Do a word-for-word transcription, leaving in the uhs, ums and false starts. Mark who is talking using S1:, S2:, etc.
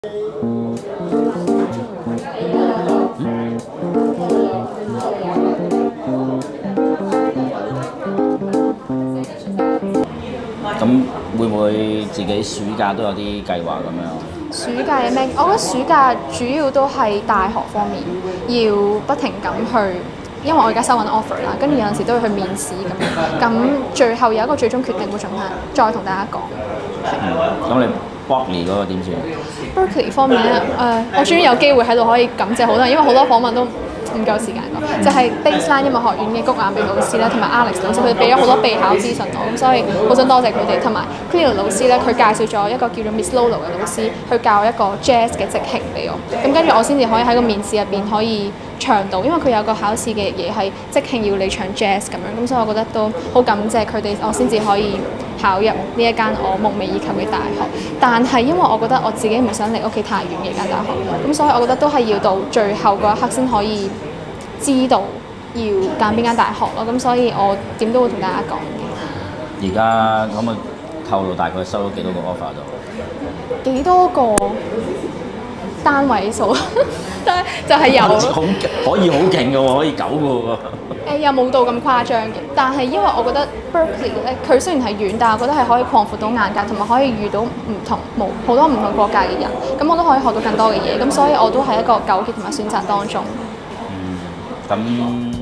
S1: 咁會唔會自己暑假都有啲計劃咁樣？
S2: 暑假嘅咩？我覺得暑假主要都係大學方面，要不停咁去，因為我而家收緊 offer 啦，跟住有陣時都要去面試咁樣。咁最後有一個最終決定會盡快再同大家講。
S1: 咁、嗯、你 Berkeley 嗰個點算
S2: ？Berkeley 方面咧，誒、呃，我終於有機會喺度可以感謝好多人，因為好多訪問都唔夠時間講，就係 Baseline 音樂學院嘅谷亞美老師咧，同埋 Alex 老師，佢哋俾咗好多備考資訊我，咁所以好想多謝佢哋。同埋 Cleo 老師咧，佢介紹咗一個叫做 Miss Lolo 嘅老師，去教一個 Jazz 嘅即興俾我。咁跟住我先至可以喺個面試入邊可以唱到，因為佢有個考試嘅嘢係即興要你唱 Jazz 咁樣，咁所以我覺得都好感謝佢哋，我先至可以考入呢一間我夢寐以求嘅大學。但係因為我覺得我自己唔想離屋企太遠嘅間大學，咁所以我覺得都係要到最後嗰一刻先可以知道要揀邊間大學咯，咁所以我點都會同大家講嘅。
S1: 而家可唔可以透露大概收咗幾多個 offer 度？
S2: 幾多個單位數？就係有
S1: 好可以好勁嘅喎，可以九個喎。
S2: 誒又冇到咁誇張嘅，但係因為我覺得 Berkeley 咧，佢雖然係遠，但係我覺得係可以擴闊到眼界，同埋可以遇到唔同冇好多唔同國家嘅人，咁我都可以學到更多嘅嘢，咁所以我都係一個糾結同埋選擇當中。
S1: 嗯，咁。